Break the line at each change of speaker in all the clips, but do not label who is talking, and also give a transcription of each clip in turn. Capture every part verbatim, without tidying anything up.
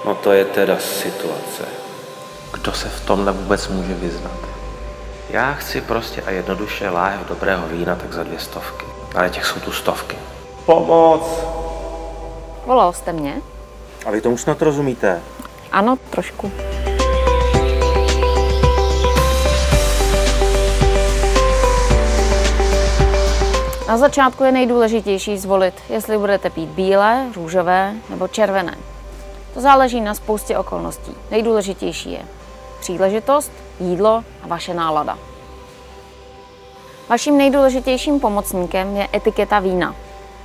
No to je teda situace.
Kdo se v tomhle vůbec může vyznat?
Já chci prostě a jednoduše láhev dobrého vína tak za dvě stovky. Ale těch jsou tu stovky. Pomoc!
Volal jste mě?
A vy tomu snad rozumíte?
Ano, trošku. Na začátku je nejdůležitější zvolit, jestli budete pít bílé, růžové nebo červené. To záleží na spoustě okolností. Nejdůležitější je příležitost, jídlo a vaše nálada. Vaším nejdůležitějším pomocníkem je etiketa vína.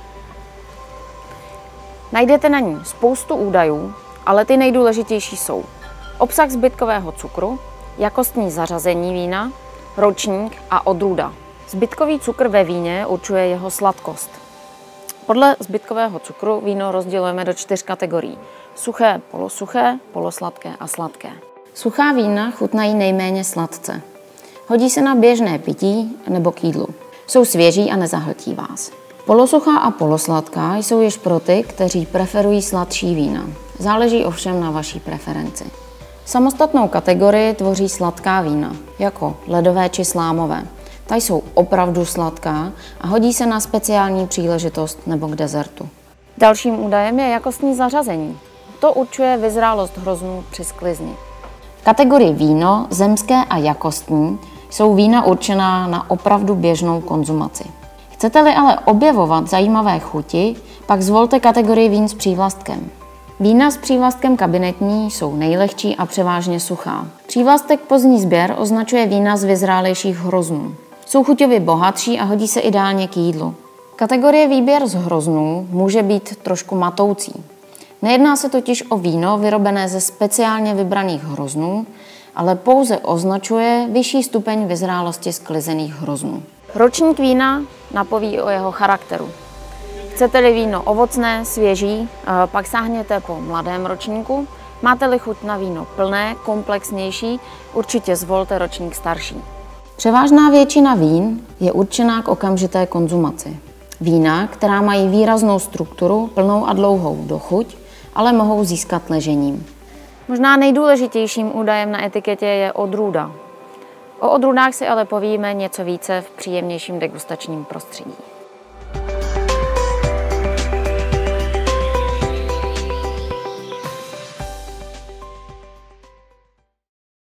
Najdete na ní spoustu údajů, ale ty nejdůležitější jsou obsah zbytkového cukru, jakostní zařazení vína, ročník a odrůda. Zbytkový cukr ve víně určuje jeho sladkost. Podle zbytkového cukru víno rozdělujeme do čtyř kategorií. Suché, polosuché, polosladké a sladké. Suchá vína chutnají nejméně sladce. Hodí se na běžné pití nebo k jídlu. Jsou svěží a nezahltí vás. Polosuchá a polosladká jsou již pro ty, kteří preferují sladší vína. Záleží ovšem na vaší preferenci. Samostatnou kategorii tvoří sladká vína, jako ledové či slámové. Ta jsou opravdu sladká a hodí se na speciální příležitost nebo k dezertu. Dalším údajem je jakostní zařazení. To určuje vyzrálost hroznů při sklizni. Kategorie víno, zemské a jakostní jsou vína určená na opravdu běžnou konzumaci. Chcete-li ale objevovat zajímavé chuti, pak zvolte kategorii vín s přívlastkem. Vína s přívlastkem kabinetní jsou nejlehčí a převážně suchá. Přívlastek pozdní sběr označuje vína z vyzrálejších hroznů. Jsou chuťově bohatší a hodí se ideálně k jídlu. Kategorie výběr z hroznů může být trošku matoucí. Nejedná se totiž o víno vyrobené ze speciálně vybraných hroznů, ale pouze označuje vyšší stupeň vyzrálosti sklizených hroznů. Ročník vína napoví o jeho charakteru. Chcete-li víno ovocné, svěží, pak sáhněte po mladém ročníku. Máte-li chuť na víno plné, komplexnější, určitě zvolte ročník starší. Převážná většina vín je určená k okamžité konzumaci. Vína, která mají výraznou strukturu, plnou a dlouhou dochuť, ale mohou získat ležením. Možná nejdůležitějším údajem na etiketě je odrůda. O odrůdách si ale povíme něco více v příjemnějším degustačním prostředí.